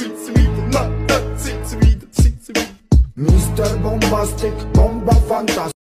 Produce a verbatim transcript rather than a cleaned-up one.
zieht sie wieder, na, da zieht sie wieder, zieht sie wieder. Mister Bombastic, Bomba Fantastic.